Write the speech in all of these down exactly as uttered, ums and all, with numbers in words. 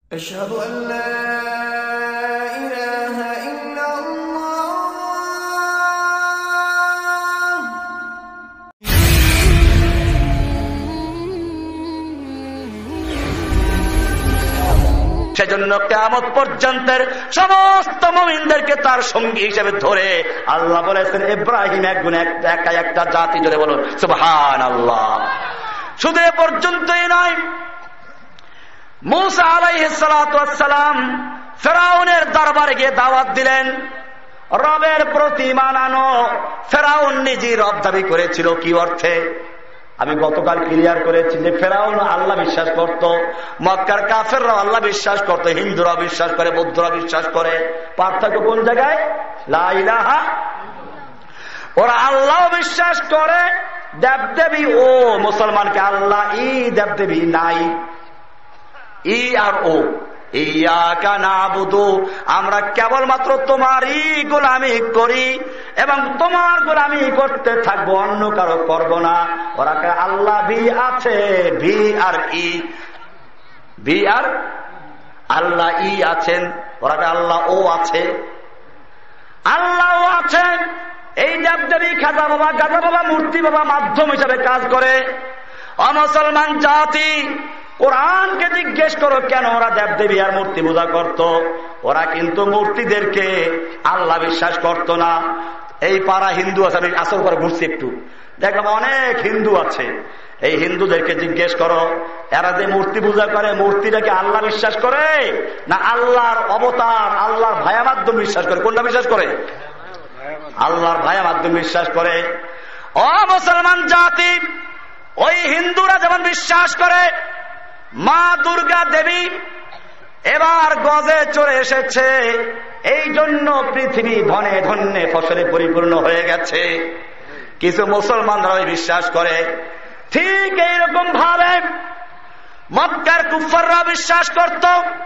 أشهد أن لا إله إلا الله সেজন্য কিয়ামত পর্যন্তের সমস্ত মুমিনদেরকে তার সঙ্গী হিসেবে ধরে আল্লাহ বলেছেন ইব্রাহিম একগুণ একা একটা জাতি, জোরে বলুন সুবহানাল্লাহ। শুধু এ পর্যন্তই নয়, মূসা আলাইহিস সালাতু ওয়াস সালাম ফেরাউনের দরবারে গিয়ে দাওয়াত দিলেন, রবের প্রতি মানানো। ফেরাউন নিজে রব দাবি করেছিল। কি অর্থে? আমি গতকাল ক্লিয়ার করেছি যে ফেরাউন আল্লাহ বিশ্বাস করত, মক্কার কাফেররা আল্লাহ বিশ্বাস করত, হিন্দুরা বিশ্বাস করে, বৌদ্ধরা বিশ্বাস করে। পার্থক্য কোন জায়গায়? লা ইলাহা। ওরা আল্লাহ বিশ্বাস করে, দেবদেবী ও মুসলমানকে আল্লাহ ই দেবদেবী নাই, ই আর ও। ইয়াকা নাবুদু, আমরা কেবলমাত্র তোমারই গোলামি করি এবং তোমার গোলামি করতে থাকবো, অন্য কারো করবো না। ওরা আল্লাহ ভি আছে, ভি আর ই, ভি আর আল্লাহ ই আছেন, ওরা আল্লাহ ও আছে, আল্লাহ ও আছেন। এই দেবদেবী খাজা বাবা, গাজা বাবা, মূর্তি বাবা মাধ্যম হিসাবে কাজ করে। অমুসলমান জাতি, কোরআনকে জিজ্ঞেস করো কেন ওরা দেবদেবী আর মূর্তি পূজা করত? ওরা কিন্তু মূর্তিদেরকে আল্লাহ বিশ্বাস করত না। এই পাড়া হিন্দু আছে, আমি আসল করে ঘুরছি একটু, দেখলাম অনেক হিন্দু আছে। এই হিন্দুদেরকে জিজ্ঞেস করো, এরা যে মূর্তি পূজা করে, মূর্তিটাকে আল্লাহ বিশ্বাস করে না আল্লাহর অবতার, আল্লাহর ভায়া মাধ্যম বিশ্বাস করে? কোনটা বিশ্বাস করে? আল্লাহর ভায়া মাধ্যম বিশ্বাস করে। ও মুসলমান জাতি, ওই হিন্দুরা যেমন বিশ্বাস করে মা দুর্গা দেবী এবার গজে চলে এসেছে, এই জন্য পৃথিবী ধনে ধন্যে ফসলে পরিপূর্ণ হয়ে গেছে, কিছু মুসলমানরা বিশ্বাস করে। ঠিক এইরকম ভাবে মক্কার কুফাররা বিশ্বাস করত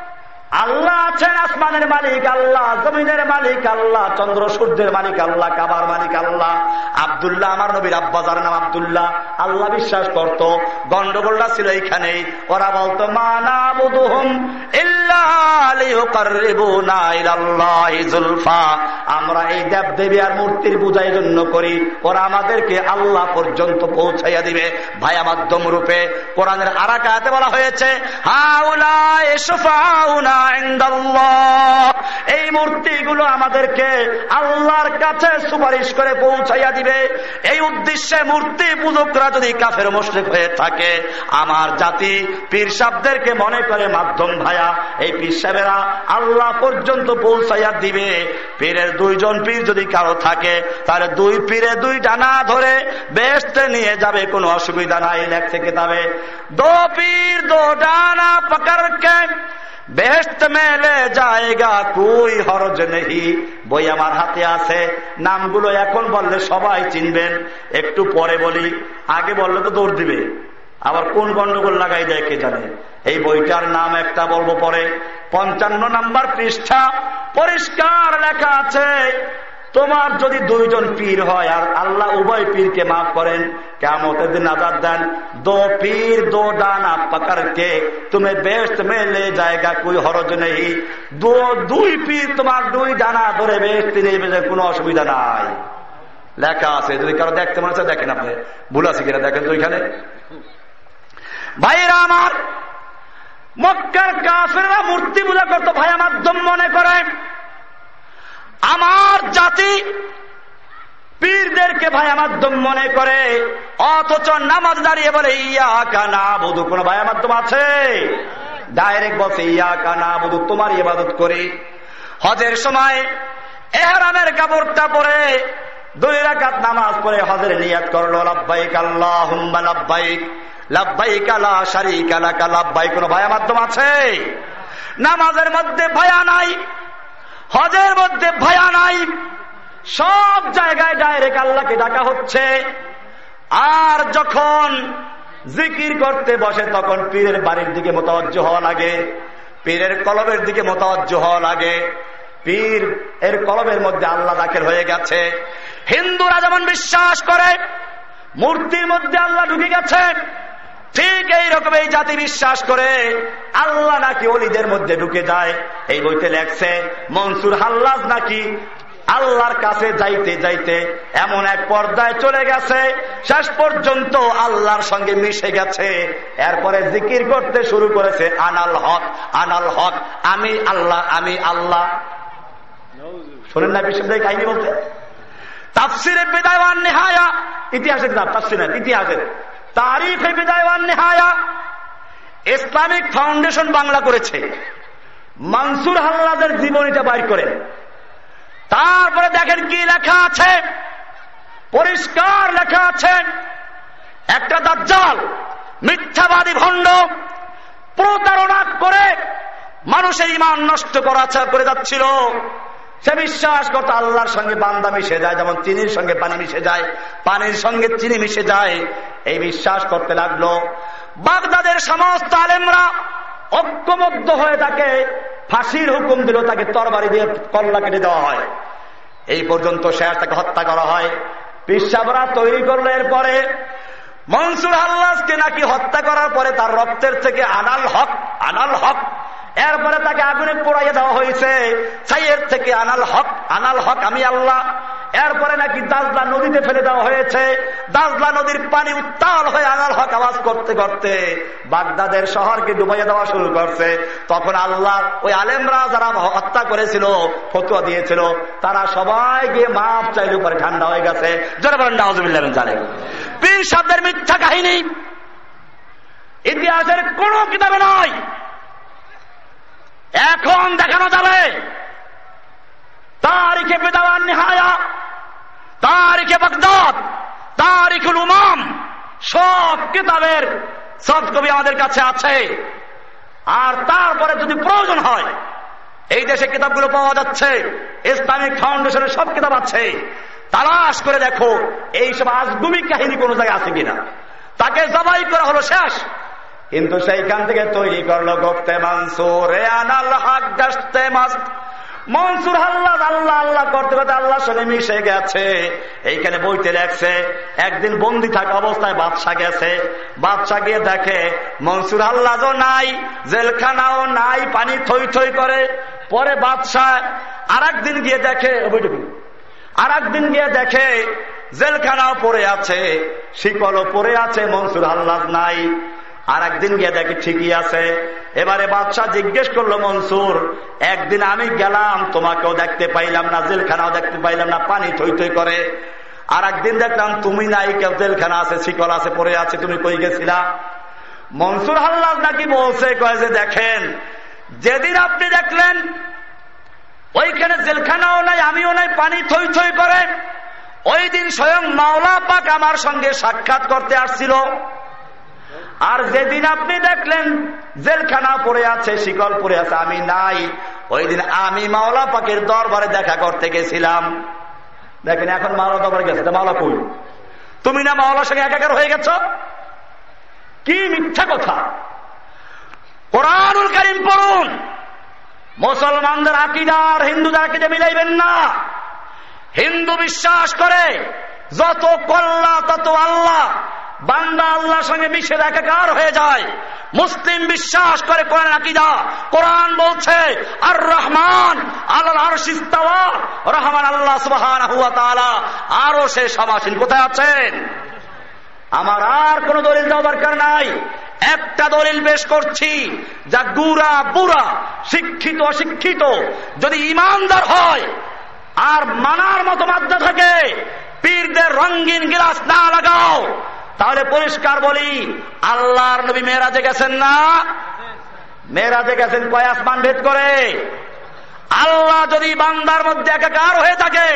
আল্লাহ আছেন, আসমানের মালিক আল্লাহ, জমিনের মালিক আল্লাহ, চন্দ্র সূর্যের মালিক আল্লাহ, কাবার মালিক আল্লাহ। আব্দুল্লাহ, আমার নবীর আব্বা যার নাম আব্দুল্লাহ, আল্লাহ বিশ্বাস করত। গন্ডগোলটা ছিল এইখানেই। ওরা বলতো মা নাবুদুহুম ইল্লা লিয়ুকাররিবুনা ইলাল্লাহি যুলফা, আমরা এই দেবদেবী আর মূর্তির পূজার জন্য করি, ওরা আমাদেরকে আল্লাহ পর্যন্ত পৌঁছাইয়া দিবে ভায়া মাধ্যম রূপে। কোরআনের আরেক আয়াতে বলা হয়েছে হাউলাই শুফাউনা ইনদাল্লাহ, এই মূর্তিগুলো আমাদেরকে আল্লাহর কাছে সুপারিশ করে পৌঁছাইয়া দিবে। এই উদ্দেশ্যে মূর্তি পূজকরা যদি কাফের মুশরিক হয়ে থাকে, আমার জাতি পীর সাহেবদেরকে মনে করে মাধ্যম ভায়া, এই পীর সাহেবেরা আল্লাহ পর্যন্ত পৌঁছাইয়া দিবে। পীরের দুইজন পীর যদি কারো থাকে, তাহলে দুই পীরে দুই ডানা ধরে বেহেশতে নিয়ে যাবে, কোনো অসুবিধা নাই। লেখছে কিতাবে, দো পীর দো ডানা পকড়কে বেহেশত में ले जाएगा कोई हरज नहीं। বই আমার হাতে আছে, নামগুলো এখন বললে সবাই চিনবেন, একটু পরে বলি, আগে বললে তো দৌড় দিবে, আবার কোন গন্ডগোল লাগাই দেয় কে জানে। এই বইটার নাম একটা বলবো পরে, পঞ্চান্ন নাম্বার পৃষ্ঠা, পরিষ্কার লেখা আছে তোমার যদি দুইজন পীর হয় আর আল্লাহ উভয় পীরকে মাফ করেন, কিয়ামতের দিন আযাব দেন, দো পীর দো ডানা পকড়কে তুমি বেহেশত মে লে জায়েগা কোই হরজ নেই। দো দুই পীর তোমার দুই ডানা ধরে বেহেশতে নিয়ে যাবে, কোনো অসুবিধা নাই। লেখা আছে, যদি কারো দেখতে মনে হচ্ছে দেখেন, আপনি ভুল আছে কিনা দেখেন তো। এখানে ভাইরা আমার, মক্কার কাফেররা মূর্তি পূজা করতো, ভায়া মাধ্যম মনে করে। আমার জাতি পীরদেরকে ভায়া মাধ্যম মনে করে, অথচ নামাজ দাঁড়িয়ে বলে ইয়াকা নাবুদু। কোন ভায়া মাধ্যম আছে? ডাইরেক্ট বলছে ইয়াকা নাবুদু, তোমার ইবাদত করি। হজের সময় ইহরামের কাপড়টা পরে দুই রাকাত নামাজ পড়ে হজের নিয়ত করলো, লাব্বাইক আল্লাহুম্মা লাব্বাইক লাব্বাইক লা শারীকা লাক লাব্বাইক। কোন ভায়া মাধ্যম আছে? নামাজের মধ্যে ভায়া নাই, হজের মধ্যে ভায়া নাই, সব জায়গায় ডাইরেক্ট আল্লাহকে ডাকা হচ্ছে। আর যখন জিকির করতে বসে তখন পীরের বাড়ির দিকে মোতাওয়াজ্জহ হওয়া লাগে, পীরের কলবের দিকে মোতাওয়াজ্জহ হওয়া লাগে। পীর এর কলবের মধ্যে আল্লাহ দাখিল হয়ে গেছে। হিন্দুরা যেমন বিশ্বাস করে মূর্তির মধ্যে আল্লাহ ঢুকে গেছে, ঠিক এইরকম এই জাতি বিশ্বাস করে আল্লাহ নাকি অলিদের মধ্যে ঢুকে যায়। এই বইতে লেখছে মনসুর হাল্লাজ নাকি আল্লাহর কাছে যাইতে যাইতে এমন এক পর্যায়ে চলে গেছে, শেষ পর্যন্ত আল্লাহর সঙ্গে মিশে গেছে। এরপরে জিকির করতে শুরু করেছে আনাল হক আনাল হক, আমি আল্লাহ আমি আল্লাহ। শোনেন না বিশ্ববিদ্যালয় কাহিনী বলতে? তাফসিরে বিদায় ওয়ান নিহায়া, ইতিহাসের কিতাব, তাফসিরের ইতিহাসের তারিখে বিদায় ওয়ান নিহায়া ইসলামিক ফাউন্ডেশন বাংলা করেছে। মনসুর হাল্লাজের জীবনীটা বাইর করে তারপরে দেখেন কি লেখা আছে, পরিষ্কার লেখা আছে একটা দাজ্জাল মিথ্যাবাদী ভণ্ড প্রতারণা করে মানুষের ঈমান নষ্ট করা করে যাচ্ছিল। সে বিশ্বাস করত আল্লাহর সঙ্গে বান্দা মিশে যায়, যেমন চিনির সঙ্গে পানি মিশে যায়, পানির সঙ্গে চিনি মিশে যায়, এই বিশ্বাস করতে লাগলো। বাগদাদের সমস্ত আলেমরা ঐক্যবদ্ধ হয়ে তাকে ফাঁসির হুকুম দিল, তাকে তরবারি দিয়ে কল্লা কেটে দেওয়া হয়। এই পর্যন্ত শেষ তাকে হত্যা করা হয়। পিসাবরা তৈরি করলো। এরপরে মনসুর হাল্লাজকে নাকি হত্যা করার পরে তার রক্তের থেকে আনাল হক আনাল হক, এরপরে তাকে আগুনে পোড়াইয়ে দেওয়া হয়েছে। ছাইয়ের থেকে আনাল হক আনাল হক আমি আল্লাহ। এরপরে নাকি দাজলা নদীতে ফেলে দেওয়া হয়েছে। দাজলা নদীর পানি উত্তাল হয়ে আনাল হক আওয়াজ করতে করতে বাগদাদের শহরকে ডুবাইয়ে দেওয়া শুরু করছে। তখন আল্লাহ ওই আলেমরা যারা হত্যা করেছিল, ফতোয়া দিয়েছিল, তারা সবাই গিয়ে মাপ চাইলে উপরে ঠান্ডা হয়ে গেছে। যারা বলেন নাউজুবিল্লাহ জানে পীর সাহেবদের মিথ্যা কাহিনী ইতিহাসের কোন কিতাবে নয়। এখন দেখানো যাবে তারিখে বিদায় ওয়ান নিহায়া, তারিখে বাগদাদ, তারিখুল উমাম, সব কিতাবের সব কবি আমাদের কাছে আছে। আর তারপরে যদি প্রয়োজন হয়, এই দেশে কিতাবগুলো পাওয়া যাচ্ছে, ইসলামিক ফাউন্ডেশনের সব কিতাব আছে, তালাশ করে দেখো এইসব আজগুবি কাহিনী কোন জায়গায় আছে কিনা। তাকে জবাই করা হলো, শেষ। কিন্তু সেইখান থেকে তৈরি করলো গোপ্তে মনসুর আনাল হক দস্তে মাস্ত। মনসুর হাল্লাজ আল্লাহ আল্লাহ করতে করতে আল্লাহর সঙ্গে মিশে গেছে। এইখানে বইতে লেখছে একদিন বন্দি থাকা অবস্থায় বাদশা গেছে। বাদশা গিয়ে দেখে মনসুর হাল্লাজও নাই, জেলখানাও নাই, পানি থই থই করে। পরে বাদশা আর একদিন গিয়ে দেখে আর একদিন গিয়ে দেখে জেলখানাও পড়ে আছে, শিকলও পড়ে আছে, মনসুর হাল্লাজ নাই। আর একদিন গিয়ে দেখি ঠিকই আছে। এবারে বাদশাহ জিজ্ঞেস করলো, মনসুর একদিন আমি গেলাম, তোমাকেও দেখতে পাইলাম না, জেলখানাও দেখতে পাইলাম না, পানি থই থই করে। আর একদিন দেখলাম তুমি নাই, কেউ জেলখানা আছে, শিকল আছে, পড়ে আছে, তুমি কই গেছিলা? মনসুর হাল্লাজ নাকি বলছে, কয়ে যে দেখেন যেদিন আপনি দেখলেন ওইখানে জেলখানাও নাই, আমিও নাই, পানি থই থই করে, ওই দিন স্বয়ং মাওলা পাক আমার সঙ্গে সাক্ষাৎ করতে আসছিল। আর যেদিন আপনি দেখলেন জেলখানা পড়ে আছে, শিকল পড়ে আছে, আমি নাই, ওই দিন আমি মাওলা পাকের দরবারে দেখা করতে গেছিলাম। দেখেন এখন মাওলা দরবারে গেছে, মাওলা কই? তুমি না মাওলার সঙ্গে একাকার হয়ে গেছ? কি মিথ্যা কথা! কোরআনুল কারীম পড়ুন। মুসলমানদের আকীদা আর হিন্দুদের আকীদা মিলাইবেন না। হিন্দু বিশ্বাস করে যত কল্লা তত আল্লাহ, বান্দা আল্লাহর সঙ্গে মিশে একাকার হয়ে যায়। মুসলিম বিশ্বাস করে কোরআন আকীদা, কোরআন বলছে আর রহমান আলাল আরশি ইস্তাওয়া, রহমান আল্লাহ সুবহানাহু ওয়া তাআলা আরশে সমাসীন। কোথায় আছেন? আমার আর কোন দলিল দেওয়ার দরকার নাই। একটা দলিল পেশ করছি, যা গুরা বুড়া, শিক্ষিত অশিক্ষিত, যদি ইমানদার হয় আর মানার মতো মাত্রা থাকে, পীরদের রঙিন গিলাস না লাগাও, তাহলে পরিষ্কার বলি, আল্লাহর নবী মেরাজে গেছেন না? মেরাজে গেছেন কয় আসমান ভেদ করে? আল্লাহ যদি বান্দার মধ্যে একাকার হয়ে থাকে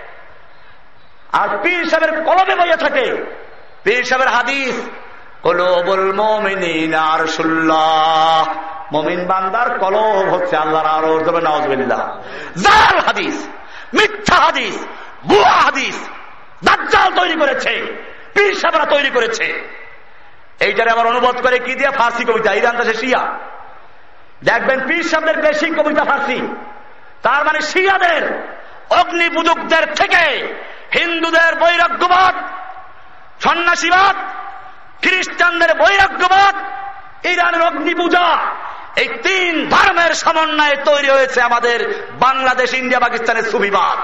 আর পীর সাহেবের কলবে বইয়ে থাকে, পীর সাহেবের হাদিস কুলুবুল মুমিনিনা আরশুল্লাহ, মুমিন বান্দার কলব হচ্ছে আল্লাহর আরশ। তবে নাউজুবিল্লাহ, জাল হাদিস, মিথ্যা হাদিস, ভুয়া হাদিস দাজ্জাল তৈরি করেছে, পীর সাহেবরা তৈরি করেছে। এইটারে আবার অনুবাদ করে কি দিয়ে? ফার্সি কবিতা। ইরান দেশে শিয়া, দেখবেন পীর সাহেবদের বেশি কবিতা ফার্সি। তার মানে শিয়াদের অগ্নিপূজকদের থেকে হিন্দুদের বৈরাগ্যবাদ, সন্ন্যাসীবাদ, খ্রিস্টানদের বৈরাগ্যবাদ, ইরানের অগ্নি পূজা, এই তিন ধর্মের সমন্বয়ে তৈরি হয়েছে আমাদের বাংলাদেশ, ইন্ডিয়া, পাকিস্তানের সুফিবাদ।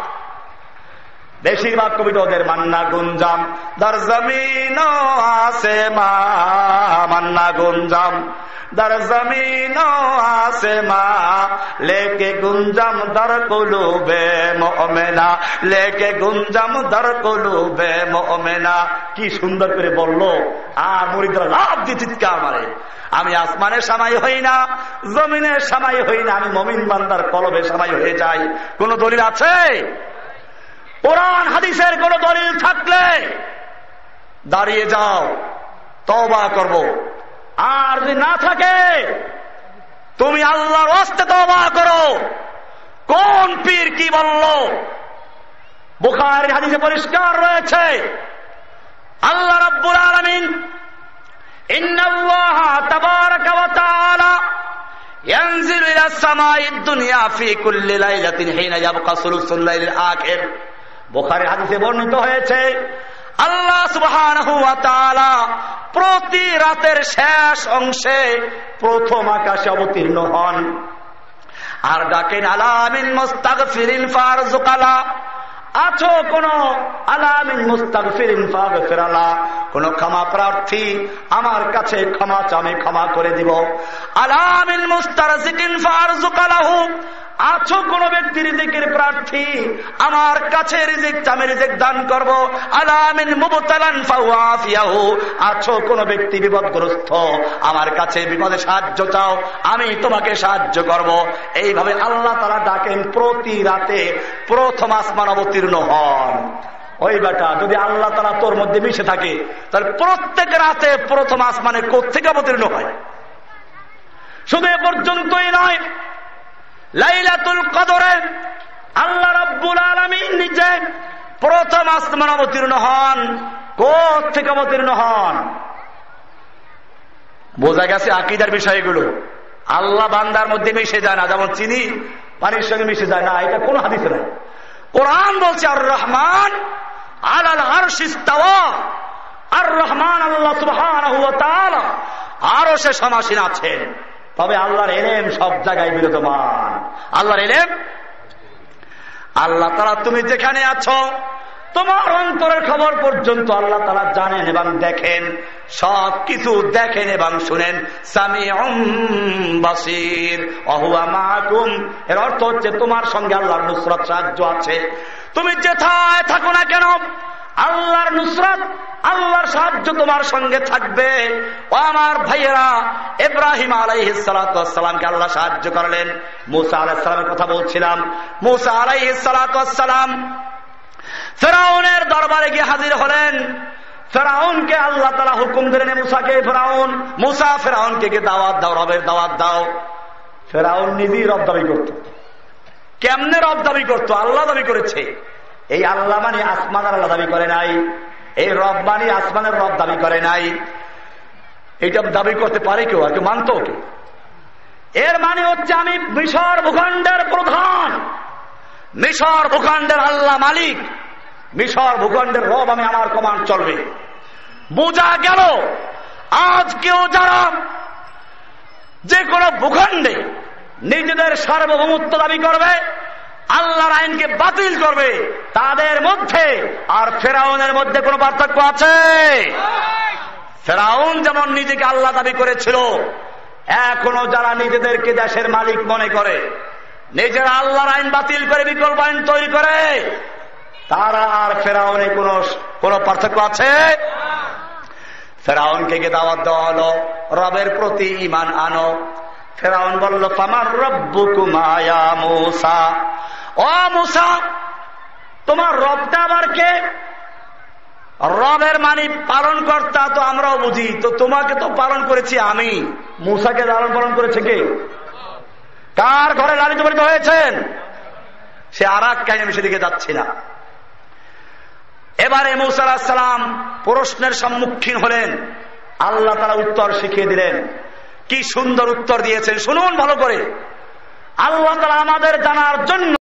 বেশিরভাগ কবিতা ওদের মান্না গুঞ্জাম দর জমিন আসে মা, মান্না গুঞ্জাম দর জমিন আসে মা, লেকে গুঞ্জাম দর কুলুবে মুমিনা, লেকে গুঞ্জাম দর কুলুবে মুমিনা। কি সুন্দর করে বললো, আর মুরিদরা লাভ দিয়ে চিৎকার মারে, আমি আসমানের সামাই হই না, জমিনের সামাই হই না, আমি মুমিন বান্দার কলবে সামাই হয়ে যাই। কোন দলিল আছে? কোরআন হাদিসের কোন দলিল থাকলে দাঁড়িয়ে যাও, তওবা করব। আর যদি না থাকে, তুমি আল্লাহর ওয়াস্তে তওবা করো। কোন পীর কি বলল? বুখারীর হাদিসে পরিষ্কার রয়েছে, আল্লাহ রাব্বুল আলামিন ইন্নাল্লাহা তাবারাকা ওয়া তাআলা ইয়ানজিলু ইলাস সামাইদ দুনিয়া ফি কুল্লি লাইলাতিন হিনা ইয়াবকা সুলুসুল লাইলিল আখির। বুখারীর হাদিসে বর্ণিত হয়েছে, আল্লাহ সুবহানাহু ওয়া তাআলা প্রতি রাতের শেষ অংশে প্রথম আকাশে অবতীর্ণ হন আর ডাকেন, আলামিন মুস্তাগফিরিন ফারজুকালা, আছো কোন আলামিন মুস্তাগফিরিন ফাগফিরালা, কোন ক্ষমা প্রার্থী আমার কাছে ক্ষমা চামে ক্ষমা করে দিব। আলামিন মুস্তারজিকিন ফারজুকালাহু, আছো কোন ব্যক্তি রিজিকের প্রার্থী আমার কাছে রিজিক চামে রিজিক দান করব। আলামিন মুবতালান ফাওয়াফিয়াহু, আছো কোন ব্যক্তি বিপদগ্রস্ত আমার কাছে বিপদে সাহায্য চাও, আমি তোমাকে সাহায্য করব। এইভাবে আল্লাহ তাআলা ডাকেন প্রতি রাতে, প্রথম আসমান অবতীর্ণ হন। ওই বেটা, যদি আল্লাহ তাআলা তোর মধ্যে মিশে থাকে, তাহলে প্রত্যেক রাতে প্রথম আসমানে কোত্থেকে অবতীর্ণ হয়? শুধু এ পর্যন্তই নয়, লাইলাতুল কদরে আল্লাহ রাব্বুল আলামিন নিজে প্রথম আসমান অবতীর্ণ হন। কোত্থেকে অবতীর্ণ হন? বোঝা গেছে আকীদার বিষয়গুলো। আল্লাহ বান্দার মধ্যে মিশে যায় না, যেমন চিনি পানির সঙ্গে মিশে যায় না, এটা কোন হাদিসে নাই। কোরআন বলছে আর রহমান আলাল আরশি ইস্তাওয়া, আর রহমান আল্লাহ সুবহানাহু ওয়া তাআলা আরশে সমাসীন আছেন। তবে আল্লাহর ইলম সব জায়গায় বিরাজমান। আল্লাহর ইলম, আল্লাহ তাআলা তুমি যেখানে আছো, তোমার অন্তরের খবর পর্যন্ত আল্লাহ তাআলা জানেন এবং দেখেন, সব কিছু দেখেন এবং শুনেন। সামিউম বাসীর ওয়া হুয়া মাআকুম, এর অর্থ হচ্ছে তোমার সঙ্গে আল্লাহর নুসরত সাহায্য আছে। তুমি যেথায় থাকো না কেন, আল্লাহর নুসরত, আল্লাহর সাহায্য তোমার সঙ্গে থাকবে। ও আমার ভাইয়েরা, ইব্রাহিম আলাইহিস সালাতু ওয়াস সালামকে আল্লাহ সাহায্য করলেন। মুসা আলাইহিস সালামের কথা বলছিলাম। মুসা আলাইহিস সালাতু ওয়াস সালাম ফেরাউনের দরবারে গিয়ে হাজির হলেন। ফেরাউনকে আল্লাহ তাআলা হুকুম দিলেন, মুসাকে ফেরাউন, মুসা ফেরাউনকে গিয়ে দাওয়াত দাও, রবের দাওয়াত দাও। ফেরাউন নিজেই রব দাবি করত। কেমনে রব দাবি করত? আল্লাহ দাবি করেছে। এই আল্লাহ মানে আসমানের আল্লাহ দাবি করে নাই, এই রব মানে আসমানের রব দাবি করে নাই। এইটা দাবি করতে পারে কেউ? আর কেউ মানত ওকে? এর মানে হচ্ছে আমি মিশর ভূখণ্ডের প্রধান, মিশর ভূখণ্ডের আল্লাহ মালিক, মিশর ভূখণ্ডের রব, আমি আমার কমান্ড চলবে। বোঝা গেল আজকেও যারা যে কোনো ভূখণ্ডে নিজেদের সার্বভৌমত্ব দাবি করবে, আল্লাহর আইনকে বাতিল করবে, তাদের মধ্যে আর ফেরাউনের মধ্যে কোনো পার্থক্য আছে? ফেরাউন যেমন নিজেকে আল্লাহ দাবি করেছিল, এখনো যারা নিজেদেরকে দেশের মালিক মনে করে, নিজেরা আল্লাহর আইন বাতিল করে বিকল্প আইন তৈরি করে, তারা আর ফেরাউনে কোনো কোনো পার্থক্য আছে? ফেরাউনকে গিয়ে দাওয়াত দেওয়া হলো, রবের প্রতি ঈমান আনো। ফেরাউন বলল, ফামার রব্বুকুমা ইয়া মূসা, ও মূসা তোমার রবটা আবার কে? রবের মানে পালন কর্তা তো আমরাও বুঝি, তো তোমাকে তো পালন করেছি আমি। মূসাকে লালন পালন করেছে কে? কার ঘরে লালিত পালিত হয়েছেন? সে আর এক কাহিনী, আমি সেদিকে যাচ্ছি না। এবারে মূসা আলাইহিস সালাম প্রশ্নের সম্মুখীন হলেন, আল্লাহ তাআলা উত্তর শিখিয়ে দিলেন। কি সুন্দর উত্তর দিয়েছেন, শুনুন ভালো করে। আল্লাহ তাআলা আমাদের জানার জন্য